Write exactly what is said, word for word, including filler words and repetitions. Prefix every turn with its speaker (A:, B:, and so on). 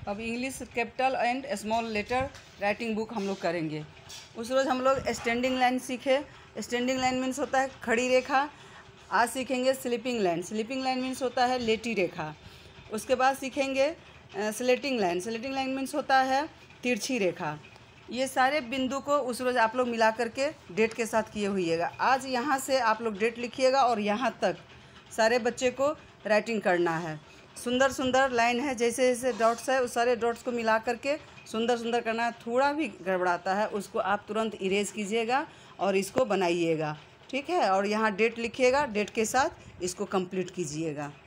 A: अब English capital and small letter writing book हम लोग करेंगे। उस रोज़ हम लोग स्टैंडिंग लाइन सीखे। स्टैंडिंग लाइन मीन्स होता है खड़ी रेखा। आज सीखेंगे sleeping line. Sleeping line means होता है लेटी रेखा। उसके बाद सीखेंगे slanting line. Slanting line means होता है तिरछी रेखा। ये सारे बिंदु को उस रोज़ आप लोग मिला करके डेट के साथ किए हुईएगा। आज यहाँ से आप लोग डेट लिखिएगा और यहाँ तक सारे बच्चे को राइटिंग करना है। सुंदर सुंदर लाइन है, जैसे जैसे डॉट्स है उस सारे डॉट्स को मिला करके सुंदर सुंदर करना है। थोड़ा भी गड़बड़ाता है उसको आप तुरंत इरेज कीजिएगा और इसको बनाइएगा, ठीक है। और यहाँ डेट लिखिएगा, डेट के साथ इसको कंप्लीट कीजिएगा।